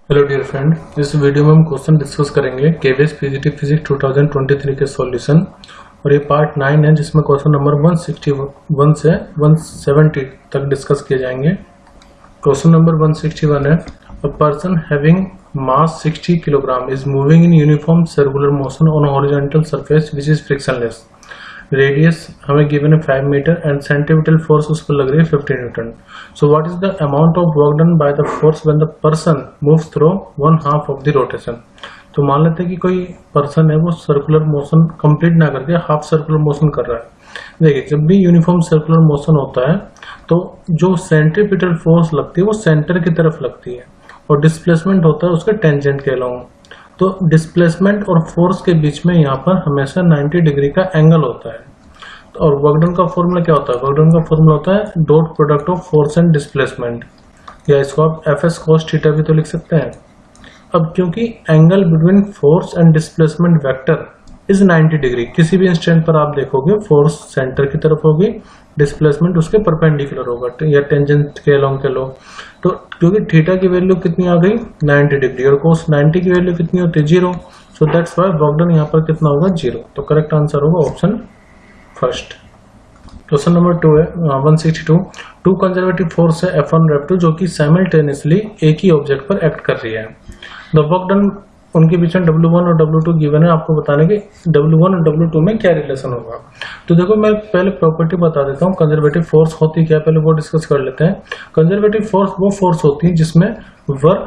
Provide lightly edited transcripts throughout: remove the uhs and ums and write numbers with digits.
Hello dear friend, इस वीडियो में हम क्वेश्चन डिस्कस करेंगे केवीएस पीजीटी फिजिक्स 2023 के सॉल्यूशन। और ये पार्ट 9 है जिसमें क्वेश्चन नंबर 161 से 170 तक डिस्कस किए जाएंगे। क्वेश्चन नंबर 161 है, a person having mass 60 kilogram is moving in uniform circular motion on horizontal surface which is frictionless. Radius हमें गिवन है 5 मीटर एंड सेंटीमीटर फोर्स उस पर लग रही है 50 newton. So what is the amount of work done by the force when the person moves through 1/2 of the rotation. तो मान लेते हैं कि कोई पर्सन है वो सर्कुलर मोशन कंप्लीट ना करके हाफ सर्कुलर मोशन कर रहा है। देखिए, जब भी यूनिफॉर्म सर्कुलर मोशन होता है तो जो सेंट्रीपिटल फोर्स लगती है वो सेंटर की तरफ लगती है और डिस्प्लेसमेंट होता है उसके टेंजेंट के अलोंग। तो डिस्प्लेसमेंट और फोर्स के बीच में यहाँ पर हमेशा 90 डिग्री का एंगल होता है। और वर्क डन का फॉर्मूला क्या होता है? वर्क डन का फॉर्मूला होता है dot product of force and displacement, या इसको आप एफएस कॉस थीटा भी तो लिख सकते हैं। अब क्योंकि angle between force and displacement vector is 90 degree, किसी भी इंस्टेंट पर आप देखोगे फोर्स सेंटर की तरफ होगी, डिस्प्लेसमेंट उसके परपेंडिकुलर होगा या टेंजेंट के अलोंग के लो। तो क्योंकि थीटा की वैल्यू कितनी आ गई 90 डिग्री और कोस 90 की वैल्यू कितनी होती है 0। So that's why work done यहाँ पर कितना होगा 0। तो करेक्ट आंसर होगा ऑप्शन फर्स्ट। क्वेश्चन नंबर 2 है 162, टू कंजर्वेटिव फोर्स है F1 और F2 जो कि साइमल्टेनियसली एक ही ऑब्जेक्ट पर एक्ट कर रही है। द वर्क डन उनके बीच में W1 और W2 गिवन है, आपको बताने कि W1 और W2 में क्या रिलेशन होगा। तो देखो, मैं पहले प्रॉपर्टी बता देता हूँ कंजर्वेटिव फोर्स होती क्या, पहले वो डिस्कस कर लेते हैं। कंजर्वेटिव फोर्स वो फोर्स होती है जिसमें वर्क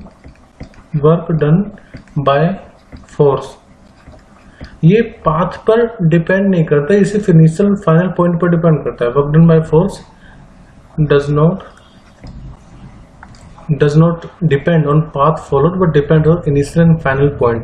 डन बाय फोर्स ये पाथ पर डिपेंड नहीं करता, ये सिर्फ इनिशियल फाइनल पॉइंट पर डिपेंड करता है। Work done by force does not depend on path followed but depend on initial and final point।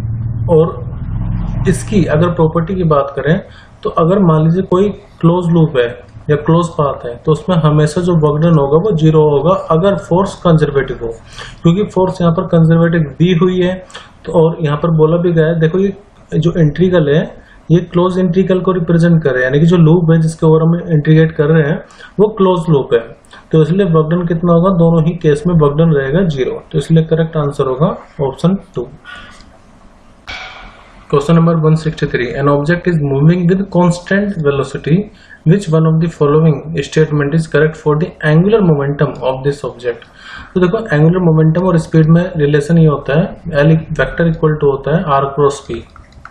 और इसकी अगर प्रॉपर्टी की बात करें तो अगर मान लीजिए कोई क्लोज लूप है या क्लोज पाथ है तो उसमें हमेशा जो वर्क डन होगा वो 0 होगा अगर फोर्स कंजर्वेटिव हो, क्योंकि फोर्स यहाँ पर कंजर्वेटिव दी हुई है। तो और यहाँ पर बोला भी गया है, देखो ये जो इंट्रीगल है ये क्लोज इंट्रीगल को रिप्रेजेंट कर रहे हैं, यानी कि जो लूप है जिसके ओर हम इंटीग्रेट कर रहे हैं वो क्लोज लूप है। तो इसलिए वर्क डन कितना होगा, दोनों ही केस में वर्क डन रहेगा 0। तो इसलिए करेक्ट आंसर होगा option 2। Question number 163, an object is moving with constant velocity which one of the following statement is correct for the angular momentum of this object. तो देखो, एंगुलर मोमेंटम और speed में relation ये होता है L vector equal to होता है are cross P,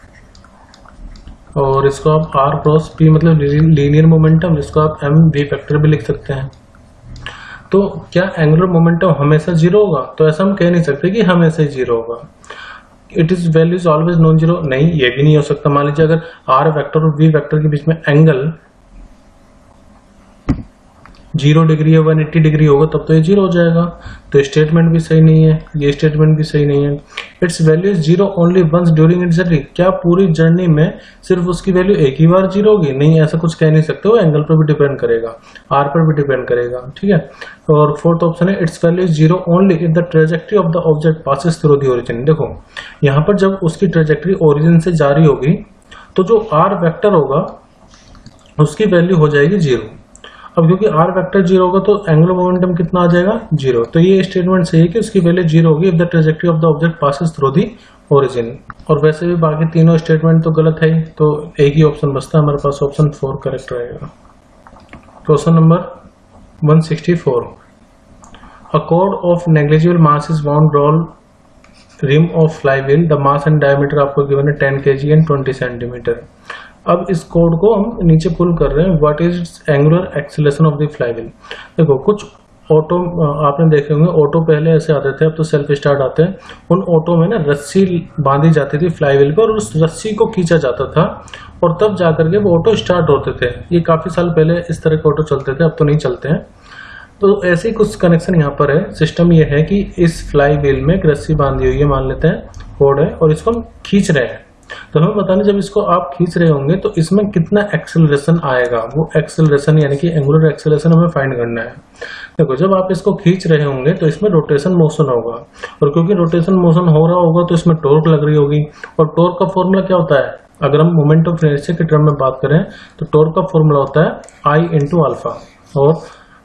और इसको आप आर क्रॉस पी मतलब लीनियर मोमेंटम, इसको आप एम वी वेक्टर भी लिख सकते हैं। तो क्या एंगुलर मोमेंटम हमेशा 0 होगा? तो ऐसा हम कह नहीं सकते कि हमेशा ही 0 होगा। It is value is always non zero, नहीं, ये भी नहीं हो सकता। मान लीजिए अगर आर वेक्टर और वी वेक्टर के बीच में एंगल 0 डिग्री या 180 डिग्री होगा तब तो ये 0 हो जाएगा। तो स्टेटमेंट भी सही नहीं है, ये स्टेटमेंट भी सही नहीं है। Its value is 0 only once during its journey, क्या पूरी जर्नी में सिर्फ उसकी वैल्यू एक ही बार 0 होगी? नहीं, ऐसा कुछ कह नहीं सकते, वो एंगल पर भी डिपेंड करेगा, आर पर भी डिपेंड करेगा। ठीक है। और फोर्थ ऑप्शन है its value is 0 only if the trajectory of the object passes through the origin. देखो, यहाँ पर जब उसकी ट्रेजेक्टरी ओरिजिन से जारी होगी तो जो आर वेक्टर होगा उसकी वैल्यू हो जाएगी 0। अब क्योंकि आर वेक्टर 0 होगा तो एंगुलर मोमेंटम कितना आ जाएगा 0। तो ये स्टेटमेंट सही है कि उसकी वैल्यू 0 होगी if the trajectory of the object passes through the origin. और वैसे भी बाकी तीनों स्टेटमेंट तो गलत है, तो एक ही ऑप्शन बचता है हमारे पास, ऑप्शन 4 करेक्ट रहेगा। Question number 164, a cord of negligible mass is wound roll rim of flywheel, the mass and diameter आपको गिवन है 10 kg एंड 20 सेंटीमीटर। अब इस कोड को हम नीचे पुल कर रहे हैं, what is angular acceleration of the flywheel. देखो, कुछ ऑटो आपने देखे होंगे, ऑटो पहले ऐसे आते थे, अब तो सेल्फ स्टार्ट आते हैं। उन ऑटो में ना रस्सी बांधी जाती थी फ्लाईव्हील पर और उस रस्सी को खींचा जाता था और तब जाकर के वो ऑटो स्टार्ट होते थे। ये काफी साल पहले इस तरह के ऑटो चलते थे, अब तो नहीं चलते हैं। तो ऐसे ही कुछ कनेक्शन यहाँ पर है। सिस्टम ये है कि इस फ्लाईव्हील में एक रस्सी बांधी हुई है, मान लेते हैं कोड है, और इसको हम खींच रहे हैं। तो हमें बताना जब इसको आप खींच रहे होंगे तो इसमें कितना एक्सेलरेशन आएगा, वो एक्सेलरेशन यानी कि एंगुलर एक्सेलरेशन हमें फाइंड करना है। देखो, जब आप इसको खींच रहे होंगे तो इसमें रोटेशन मोशन होगा, और क्योंकि रोटेशन मोशन हो रहा होगा तो इसमें टॉर्क लग रही होगी। और टॉर्क का फॉर्मूला क्या होता है? अगर हम मोमेंट ऑफ इनर्शिया के टर्म में बात करें तो टॉर्क का फॉर्मूला होता है I × α, और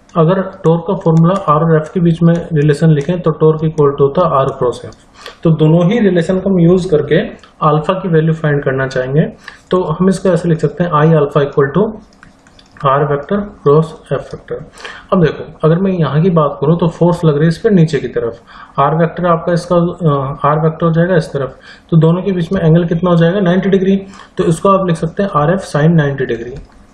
अगर टॉर्क का फॉर्मूला आर और एफ के बीच में रिलेशन लिखें तो टॉर्क इक्वल टू होता है आर क्रॉस एफ। तो दोनों ही रिलेशन को हम यूज करके अल्फा की वैल्यू फाइंड करना चाहेंगे, तो हम इसको ऐसे लिख सकते हैं I alpha equal to R vector cross F vector. अब देखो, अगर मैं यहाँ की बात करूँ तो फोर्स लग रही है इस पर नीचे की तरफ, आर वेक्टर आपका इसका आर वेक्टर हो जाएगा इस तरफ, तो दोनों के बीच में एंगल कितना हो जाएगा 90 डिग्री। तो इसको आप लिख सकते हैं R F sine 90 degree.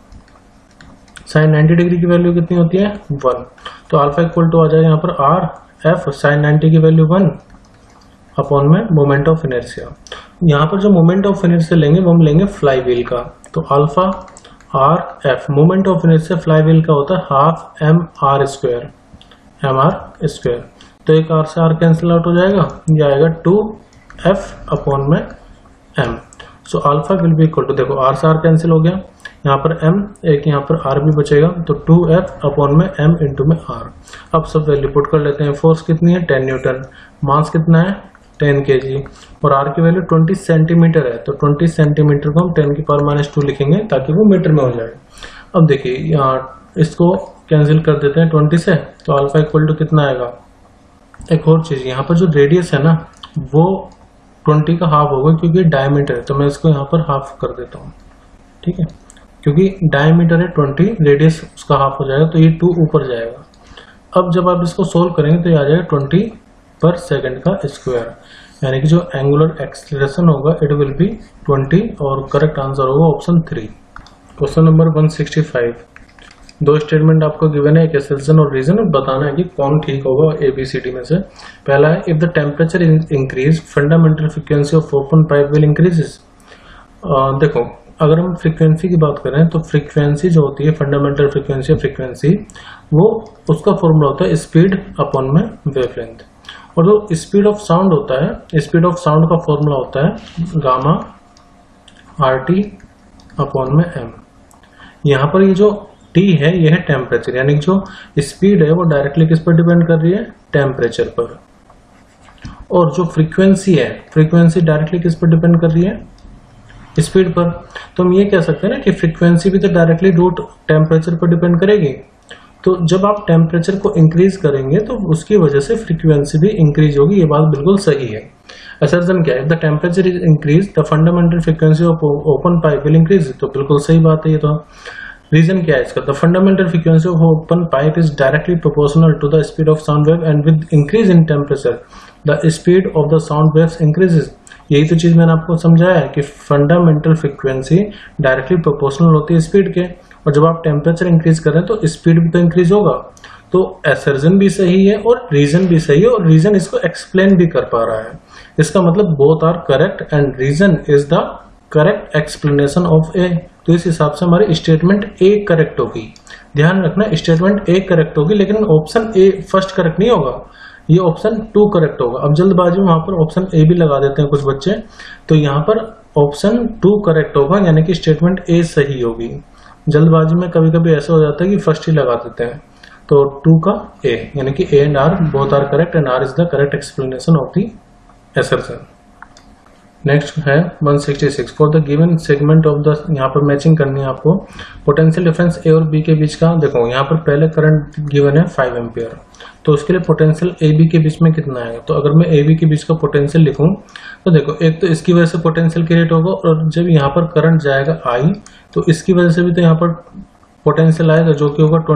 Sine 90 degree की वैल्यू कितनी होती है 1। तो अल्फा इक्वल टू आ जाएगा यहाँ पर आर एफ साइन 90 की वैल्यू 1 अपॉन में मोमेंट ऑफ इनर्शिया। यहाँ पर जो मोमेंट ऑफ इनर्शिया लेंगे वो हम लेंगे फ्लाई व्हील का। तो alpha R F moment of inertia flywheel का होता है half M R square, M R square. तो एक आर से आर कैंसिल आउट हो जाएगा, ये आएगा 2f अपॉन में m। So alpha will be equal to, देखो आर से आर कैंसिल हो गया, यहाँ पर m, एक यहाँ पर r भी बचेगा, तो 2f अपॉन में m इंटू में r। अब सब वैल्यू पुट कर लेते हैं। फोर्स कितनी है 10 न्यूटन, मास कितना है 10 kg, और r की वैल्यू 20 सेंटीमीटर है। तो 20 सेंटीमीटर को हम 10 की पावर -2 लिखेंगे ताकि वो मीटर में हो जाए। अब देखिए यहाँ इसको कैंसिल कर देते हैं 20 से, तो अल्फा इक्वल टू कितना आएगा। एक और चीज, यहाँ पर जो रेडियस है ना वो 20 का हाफ होगा क्योंकि डायमीटर है, तो मैं इसको यहाँ पर हाफ कर देता हूँ, ठीक है, क्योंकि डायमीटर है 20, रेडियस उसका हाफ हो जाएगा, तो ये 2 ऊपर जाएगा। अब जब आप इसको सोल्व करेंगे तो ये आ जाएगा 20 पर सेकंड का स्क्वायर, यानी कि जो एंगुलर एक्सीलरेशन होगा इट विल बी 20, और करेक्ट आंसर होगा ऑप्शन 3। क्वेश्चन नंबर 165, दो स्टेटमेंट आपको गिवन है, एक असर्शन और रीजन, और बताना है कि कौन ठीक होगा ABCD में से। पहला है if the temperature increase fundamental frequency of open pipe will increases. देखो अगर हम फ्रीक्वेंसी की बात करें तो फ्रीक्वेंसी जो होती है फंडामेंटल फ्रीक्वेंसी वो उसका फॉर्मूला होता है स्पीड अपॉन में वेवलेंथ, और जो स्पीड ऑफ साउंड होता है, स्पीड ऑफ साउंड का फॉर्मूला होता है गामा RT अपॉन में m। यहाँ पर ये जो T है ये है टेम्परेचर, यानी जो स्पीड है वो डायरेक्टली किस पर डिपेंड कर रही है टेम्परेचर पर, और जो फ्रीक्वेंसी है फ्रीक्वेंसी डायरेक्टली किस पर डिपेंड कर रही है स्पीड पर। तो हम ये कह सकते हैं ना कि फ्रीक्वेंसी भी तो डायरेक्टली रूट टेम्परेचर पर डिपेंड करेगी। तो जब आप टेम्परेचर को इंक्रीज करेंगे तो उसकी वजह से फ्रीक्वेंसी भी इंक्रीज होगी, ये बात बिल्कुल सही है। असर्शन क्या है, the temperature is increase the fundamental frequency of open pipe will increase, तो बिल्कुल सही बात है ये तो। रीजन क्या है इसका, the fundamental frequency of open pipe is directly proportional to the speed of sound wave and with increase in temperature the speed of the sound waves increases. यही तो चीज मैंने आपको समझाया है कि फंडामेंटल फ्रीक्वेंसी डायरेक्टली प्रोपोर्शनल होती है स्पीड के, और जब आप टेम्परेचर इंक्रीज करें तो स्पीड भी तो इंक्रीज होगा। तो असर्शन भी सही है और रीजन भी सही है, और रीजन इसको एक्सप्लेन भी कर पा रहा है। इसका मतलब both are correct and reason is the correct explanation of A. तो इस हिसाब से हमारी स्टेटमेंट ए करेक्ट होगी। ध्यान रखना स्टेटमेंट ए करेक्ट होगी, लेकिन ऑप्शन ए फर्स्ट करेक्ट नहीं होगा, ये ऑप्शन 2 करेक्ट होगा। अब जल्दबाजी में वहां पर ऑप्शन ए भी लगा देते हैं कुछ बच्चे, तो यहाँ पर ऑप्शन 2 करेक्ट होगा, यानी कि स्टेटमेंट ए सही होगी। जल्दबाजी में कभी कभी ऐसा हो जाता है कि फर्स्ट ही लगा देते हैं, तो 2 का ए, यानी कि A and R both are correct and R is the correct explanation of the assertion. Next है 166, for the given segment of the, यहाँ पर मैचिंग करनी है आपको पोटेंशियल डिफरेंस ए और बी के बीच का। देखो यहाँ पर पहले करंट गिवन है 5 एम्पियर, तो उसके लिए पोटेंशियल ए बी के बीच में कितना आएगा। तो अगर मैं ए बी के बीच का पोटेंशियल लिखूं तो देखो एक तो इसकी वजह से पोटेंशियल क्रिएट होगा, और जब यहाँ पर करंट जाएगा आई तो इसकी वजह से भी तो यहाँ पर पोटेंशियल आएगा जो कि होगा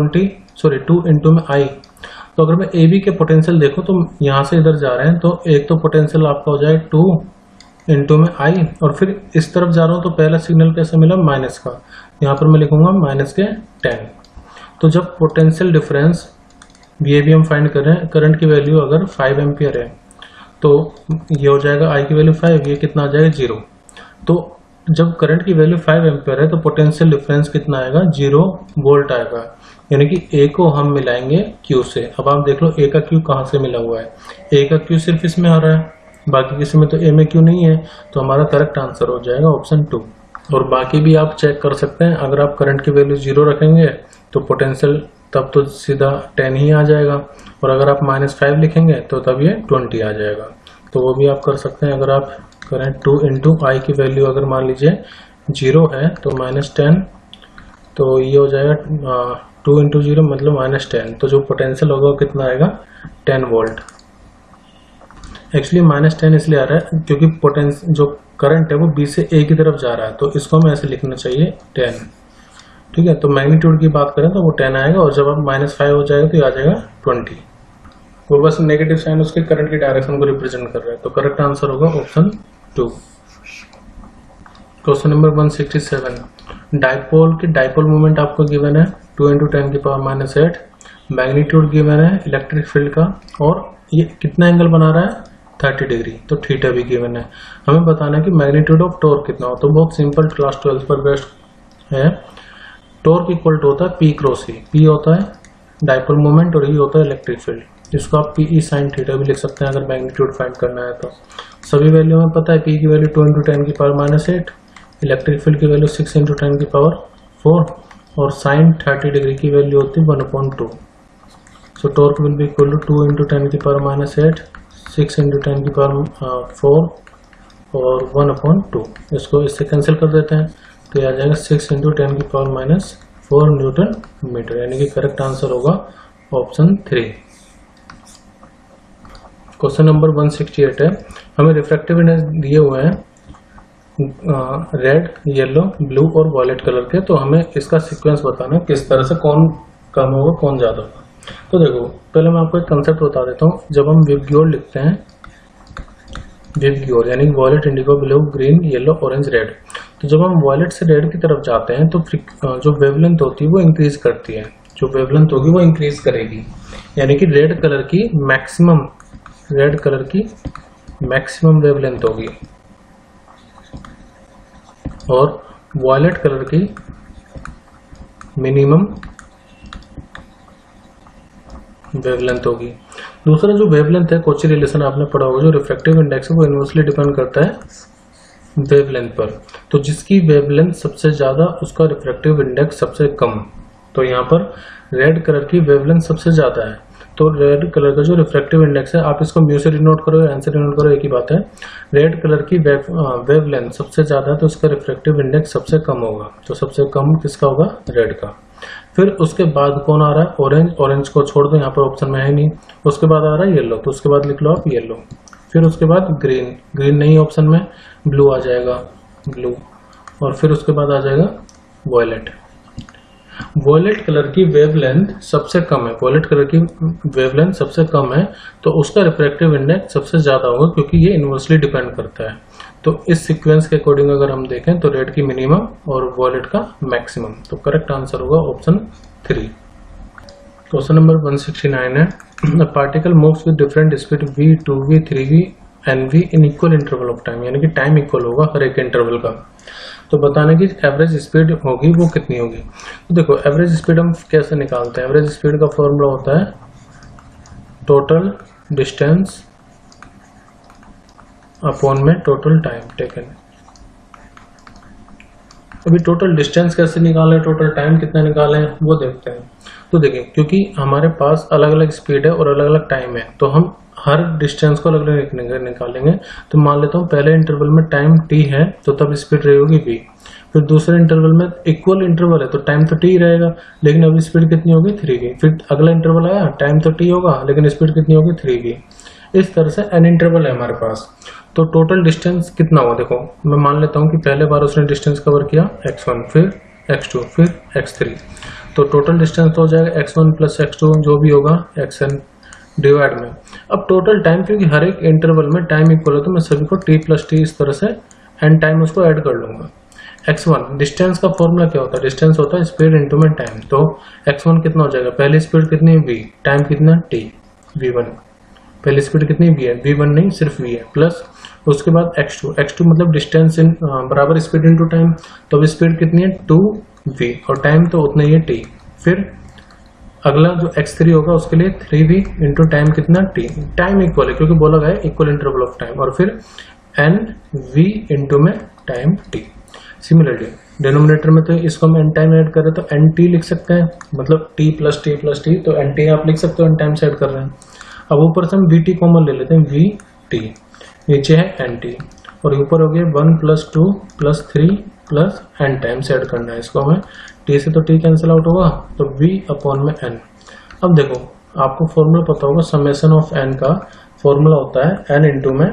2 इंटू में आई। तो अगर मैं ए बी के पोटेंशियल देखूं तो यहाँ से इधर जा रहे हैं, तो एक तो पोटेंशियल आपका हो जाए 2 इंटू में आई, और फिर इस तरफ जा रहा हूं तो पहला सिग्नल कैसे मिला माइनस का, यहाँ पर मैं लिखूंगा माइनस के 10। तो जब पोटेंशियल डिफरेंस ये भी हम फाइंड कर रहे हैं, करंट की वैल्यू अगर 5 एम्पियर है तो ये हो जाएगा आई की वैल्यू 5, ये कितना आ जाएगा 0। तो जब करंट की वैल्यू 5 एम्पियर है तो पोटेंशियल डिफरेंस कितना आएगा 0 वोल्ट आएगा, यानी कि ए को हम मिलाएंगे क्यू से। अब आप देख लो ए का क्यू कहाँ से मिला हुआ है, ए का क्यू सिर्फ इसमें आ रहा है, बाकी किसी में तो ए में क्यू नहीं है, तो हमारा करेक्ट आंसर हो जाएगा ऑप्शन 2। और बाकी भी आप चेक कर सकते हैं, अगर आप करंट की वैल्यू 0 रखेंगे तो पोटेंशियल तब तो सीधा 10 ही आ जाएगा, और अगर आप -5 लिखेंगे तो तब ये 20 आ जाएगा। तो वो भी आप कर सकते हैं। अगर आप करें 2 इंटू आई की वैल्यू अगर मान लीजिए 0 है तो -10, तो ये हो जाएगा 2 इंटू 0 मतलब -10, तो जो पोटेंशियल होगा वो कितना आएगा 10 वोल्ट। एक्चुअली -10 इसलिए आ रहा है क्योंकि पोटेंशियल जो करंट है वो B से A की तरफ जा रहा है, तो इसको हमें ऐसे लिखना चाहिए 10, ठीक है। तो मैग्नीट्यूड की बात करें तो वो 10 आएगा, और जब अब -5 हो जाएगा तो ये आ जाएगा 20। वो बस नेगेटिव साइन उसके करंट की डायरेक्शन को रिप्रेजेंट कर रहा है, तो करेक्ट आंसर होगा ऑप्शन 2। क्वेश्चन नंबर 167, डाइपोल की डाइपोल मोमेंट आपको गिवन है 2 × 10⁻⁸, मैग्नीट्यूड गिवन है इलेक्ट्रिक फील्ड का, और ये कितना एंगल बना रहा है 30 डिग्री, तो थीटा भी गिवन है। हमें बताना है कि मैग्नीट्यूड ऑफ टॉर्क कितना हो, तो बहुत सिंपल, क्लास 12 पर बेस्ड है। टॉर्क इक्वल टू होता है P क्रॉस E, P होता है डाइपोल मोमेंट और E होता है इलेक्ट्रिक फील्ड, जिसको आप PE sin थीटा भी लिख सकते हैं अगर मैग्नीट्यूड फाइंड करना है तो। सभी वैल्यू हमें पता है, P की वैल्यू 2 × 10⁻⁸, इलेक्ट्रिक फील्ड की वैल्यू 6 × 10⁴, और sin 30 डिग्री की वैल्यू होती है 1/2। So torque will be equal to 2 × 10⁻⁸, 6 × 10⁴ और 1/2। इसको इससे कैंसिल कर देते हैं, तो यह आ जाएगा 6 × 10⁻⁴ न्यूटन मीटर, यानी कि करेक्ट आंसर होगा ऑप्शन 3। क्वेश्चन नंबर 168 है, हमें रिफ्रैक्टिव इंडेक्स दिए हुए हैं रेड, येलो, ब्लू और वॉयलेट कलर के, तो हमें इसका सीक्वेंस बताना किस तरह से कौन कम होगा कौन ज्यादा होगा। तो देखो पहले मैं आपको एक कंसेप्ट बता देता हूँ। जब हम विबग्योर लिखते हैं, विबग्योर यानी violet, indigo, blue, green, yellow, orange, red, तो जब हम वॉयलेट से रेड की तरफ जाते हैं तो जो वेवलेंथ होती है वो इंक्रीज करती है, जो वेवलेंथ होगी वो इंक्रीज करेगी, यानी कि रेड कलर की मैक्सिमम वेवलेंथ होगी और वॉयलेट कलर की मिनिमम वेवलेंथ होगी। दूसरा जो वेवलेंथ है, कोची रिलेशन आपने पढ़ा होगा, जो रिफ्रैक्टिव इंडेक्स है वो इनवर्सली डिपेंड करता है वेवलेंथ पर, तो जिसकी वेवलेंथ सबसे ज्यादा उसका रिफ्रैक्टिव इंडेक्स सबसे कम। तो यहाँ पर रेड कलर की वेवलेंथ सबसे ज्यादा है, तो रेड कलर का जो रिफ्रैक्टिव इंडेक्स है, आप इसको म्यू से डिनोट करो या एन से डिनोट करो, एक ही बात है। रेड कलर की वेवलेंथ सबसे ज्यादा है तो उसका रिफ्रैक्टिव इंडेक्स सबसे कम होगा, तो सबसे कम किसका होगा, रेड का। फिर उसके बाद कौन आ रहा है, ऑरेंज, ऑरेंज को छोड़ दो, यहाँ पर ऑप्शन में है नहीं। उसके बाद आ रहा है येलो, तो उसके बाद लिख लो आप येलो। फिर उसके बाद ग्रीन, ग्रीन नहीं ऑप्शन में, ब्लू आ जाएगा, ब्लू, और फिर उसके बाद आ जाएगा वॉयलेट। वॉयलेट कलर की वेवलेंथ सबसे कम है, वॉयलेट कलर की वेवलेंथ सबसे कम है, तो उसका रिफ्रैक्टिव इंडेक्स सबसे ज्यादा होगा, क्योंकि ये इनवर्सली डिपेंड करता है। तो इस सीक्वेंस के अकॉर्डिंग अगर हम देखें तो रेड की मिनिमम और वॉयलेट का मैक्सिमम, तो करेक्ट आंसर होगा ऑप्शन 3। क्वेश्चन नंबर 169 है, the particle moves with different speed v2, v3v and v in equal interval of time, यानी कि टाइम इक्वल होगा हर एक इंटरवल का। तो बताने की एवरेज स्पीड होगी वो कितनी होगी। तो देखो एवरेज स्पीड हम कैसे निकालते हैं, एवरेज स्पीड का फॉर्मूला होता है टोटल डिस्टेंस अपॉन में टोटल टाइम टेकन। अभी टोटल डिस्टेंस कैसे निकालें, टोटल टाइम कितना निकालें वो देखते हैं। तो देखिए क्योंकि हमारे पास अलग अलग स्पीड है और अलग अलग टाइम है, तो हम हर डिस्टेंस को अलग अलग निकालेंगे। तो मान लेता हूँ पहले इंटरवल में टाइम t है तो तब स्पीड रहेगी v, फिर दूसरे इंटरवल में इक्वल इंटरवल है तो टाइम तो t रहेगा, लेकिन अभी स्पीड कितनी होगी 3v। फिर अगला इंटरवल आया, टाइम तो t होगा लेकिन स्पीड कितनी होगी 3v। इस तरह से n इंटरवल है हमारे पास। तो टोटल डिस्टेंस कितना हुआ, देखो मैं मान लेता हूँ कि पहले बार उसने डिस्टेंस कवर किया x1, फिर x2, फिर x3, तो टोटल डिस्टेंस तो हो जाएगा x1 प्लस x2 जो भी होगा xn डिवाइड में। अब टोटल टाइम, क्योंकि हर एक इंटरवल में टाइम इक्वल है तो मैं सभी को t प्लस टी इस तरह से एन टाइम उसको ऐड कर लूंगा। x1 डिस्टेंस का फॉर्मूला क्या होता है, डिस्टेंस होता है स्पीड इंटू में टाइम। तो x1 कितना हो जाएगा, पहली स्पीड कितनी है v, टाइम कितना t v1, पहली स्पीड कितनी v है, v1 नहीं सिर्फ v है, प्लस उसके बाद x2, x2 मतलब डिस्टेंस इन बराबर स्पीड इंटू टाइम, तो अब स्पीड कितनी है 2v और टाइम तो उतना ही है t। फिर अगला जो x3 होगा उसके लिए 3v इंटू टाइम कितना t, टाइम इक्वल है क्योंकि बोला गया इक्वल इंटरवल ऑफ टाइम, और फिर nv इंटू में टाइम t। सिमिलरली डिनोमिनेटर में तो इसको हम n टाइम ऐड कर रहे हैं तो nt लिख सकते हैं, मतलब t plus T plus T, तो nt आप लिख सकते हो n टाइम से ऐड कर रहे हैं। अब ऊपर से हम vt कॉमन ले लेते हैं, vt नीचे है nt और ऊपर हो गया 1 plus 2 plus 3 plus N times add करना है इसको हमें। टी से तो टी कैंसिल आउट होगा तो v अपॉन में एन। अब देखो आपको फॉर्मूला पता होगा, समेशन ऑफ एन का फॉर्मूला होता है एन इंटू में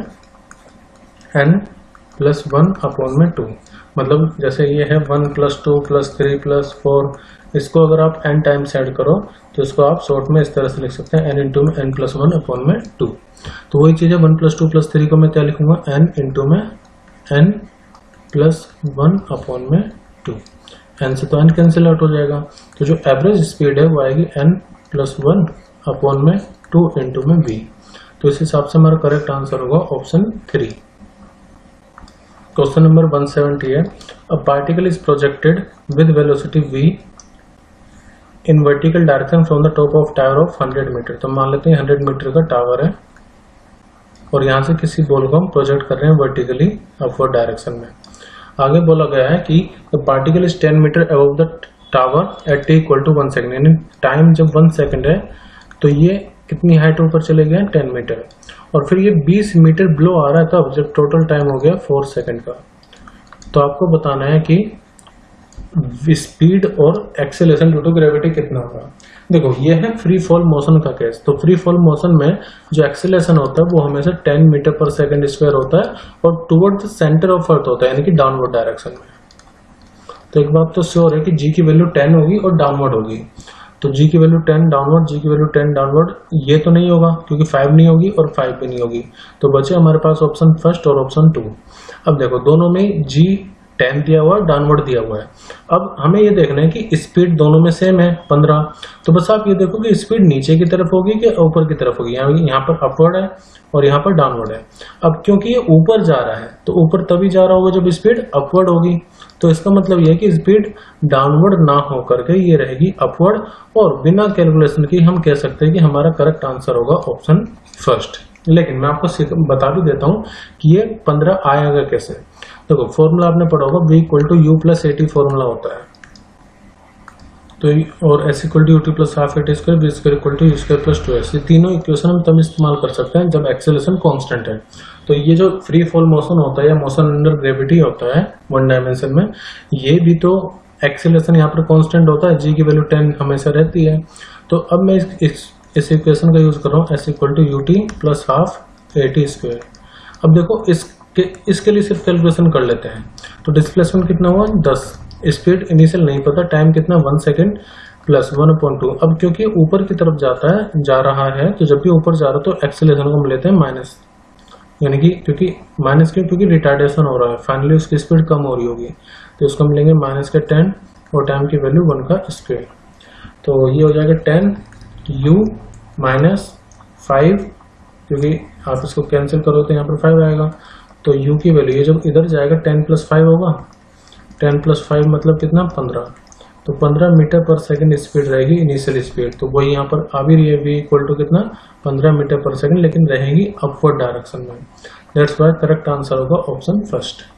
एन प्लस 1 अपॉन में 2। मतलब जैसे ये है 1 प्लस 2 प्लस 3 प्लस 4, इसको अगर आप n टाइम्स ऐड करो तो इसको आप शॉर्ट में इस तरह से लिख सकते हैं n इंटू में n प्लस 1 अपॉन में 2। तो वही चीज़ है 1 प्लस 2 प्लस 3 को मैं क्या लिखूंगा n इंटू में n प्लस 1 अपॉन में 2। n से तो n कैंसिल आउट हो जाएगा, तो जो एवरेज स्पीड है वो आएगी n प्लस 1 अपॉन में 2 इंटू में v। तो इस हिसाब से हमारा करेक्ट आंसर होगा ऑप्शन 3। क्वेश्चन नंबर 170 है, a particle is projected with velocity v in vertical direction from the top of tower of 100 metre. तो मान लेते हैं 100 मीटर का टावर है और यहाँ से किसी बॉल को हम प्रोजेक्ट कर रहे हैं वर्टिकली अपवर्ड डायरेक्शन में। आगे बोला गया है कि the particle is 10 metre above the tower at t equal to 1 second, यानी टाइम जब 1 सेकेंड है तो ये कितनी हाइट ऊपर चले गए 10 मीटर, और फिर ये 20 मीटर बिलो आ रहा है तब जब टोटल टाइम हो गया 4 सेकेंड का। तो आपको बताना है कि स्पीड और एक्सेलरेशन ड्यू टू ग्रेविटी कितना होगा। देखो ये है फ्री फॉल मोशन का केस। तो फ्री फॉल मोशन में जो एक्सेलरेशन होता है वो हमेशा 10 मीटर पर सेकेंड स्क्वायर होता है और toward the centre of Earth होता है, यानी कि डाउनवर्ड डायरेक्शन में। तो एक बात तो श्योर है कि जी की वैल्यू 10 होगी और डाउनवर्ड होगी। तो जी की वैल्यू 10 डाउनवर्ड, जी की वैल्यू 10 डाउनवर्ड, ये तो नहीं होगा क्योंकि 5 नहीं होगी और 5 भी नहीं होगी। तो बचे हमारे पास ऑप्शन फर्स्ट और ऑप्शन 2। अब देखो दोनों में जी 10 दिया हुआ है, डाउनवर्ड दिया हुआ है। अब हमें ये देखना है कि स्पीड दोनों में सेम है 15। तो बस आप ये देखो कि स्पीड नीचे की तरफ होगी कि ऊपर की तरफ होगी। यहाँ पर अपवर्ड है और यहाँ पर डाउनवर्ड है। अब क्योंकि ये ऊपर जा रहा है तो ऊपर तभी जा रहा होगा जब स्पीड अपवर्ड होगी। तो इसका मतलब ये है कि स्पीड डाउनवर्ड ना हो करके ये रहेगी अपवर्ड, और बिना कैलकुलेशन की हम कह सकते हैं कि हमारा करेक्ट आंसर होगा ऑप्शन फर्स्ट। लेकिन मैं आपको बता भी देता हूँ कि ये 15 आएगा कैसे। देखो फॉर्मूला आपने पढ़ा होगा v equal to U plus 80 formula होता है। तो और s equal to U T plus half at square, v square equal to U square plus 2s। ये तीनों इक्वेशन हम तब इस्तेमाल कर सकते हैं जब एक्सेलरेशन कांस्टेंट है। तो ये जो फ्री फॉल मोशन होता है या मोशन अंडर ग्रेविटी होता है 1 डायमेंशन में, ये भी तो एक्सेलरेशन यहाँ पर कांस्टेंट होता है, g की वैल्यू 10 हमेशा रहती है। तो अब मैं इस इक्वेशन का यूज कर रहा हूँ s equal to U T plus half at square. अब देखो इसके लिए सिर्फ कैलकुलेशन कर लेते हैं। तो डिस्प्लेसमेंट कितना हुआ 10, स्पीड इनिशियल नहीं पता, टाइम कितना 1 सेकेंड प्लस 1/2। अब क्योंकि ऊपर की तरफ जा रहा है तो जब भी ऊपर जा रहा है तो एक्सेलरेशन को हम लेते हैं माइनस, यानी कि क्योंकि रिटार्डेशन हो रहा है, फाइनली उसकी स्पीड कम हो रही होगी। तो इसको हम लेंगे माइनस के 10 और टाइम की वैल्यू 1 का स्क्वायर। तो ये हो जाएगा 10 u माइनस 5, क्योंकि आप इसको कैंसिल करो तो यहाँ पर 5 आएगा। तो u की वैल्यू ये जब इधर जाएगा 10 प्लस 5 होगा, 10 प्लस 5 मतलब कितना 15। तो 15 मीटर पर सेकंड स्पीड रहेगी इनिशियल स्पीड। तो वही यहाँ पर आ भी रही है v इक्वल टू कितना 15 मीटर पर सेकंड, लेकिन रहेगी अपवर्ड डायरेक्शन में। दैट्स व्हाई करेक्ट आंसर होगा ऑप्शन फर्स्ट।